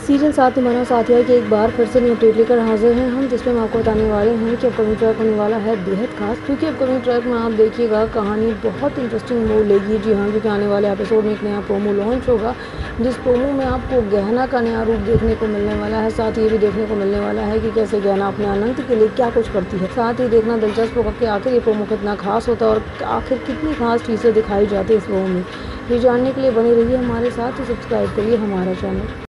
Serial साथ निभाना साथिया कि एक बार फिर से नई अपडेट लेकर हाजिर हैं हम, जिसमें हम आपको बताने वाले हैं कि अपकमिंग ट्रैक होने वाला है बेहद खास, क्योंकि अपकमिंग ट्रैक में आप देखिएगा कहानी बहुत इंटरेस्टिंग मोड़ लेगी। जी हाँ, क्योंकि आने वाले एपिसोड में एक नया प्रोमो लॉन्च होगा, जिस प्रोमो में आपको गहना का नया रूप देखने को मिलने वाला है। साथ ही ये भी देखने को मिलने वाला है कि कैसे गहना अपने अनंत के लिए क्या कुछ करती है। साथ ही देखना दिलचस्प होगा कि आखिर ये प्रोमो कितना खास होता है और आखिर कितनी खास चीज़ें दिखाई जाती है इस प्रोमो में। ये जानने के लिए बने रहिए हमारे साथ, तो सब्सक्राइब करिए हमारा चैनल।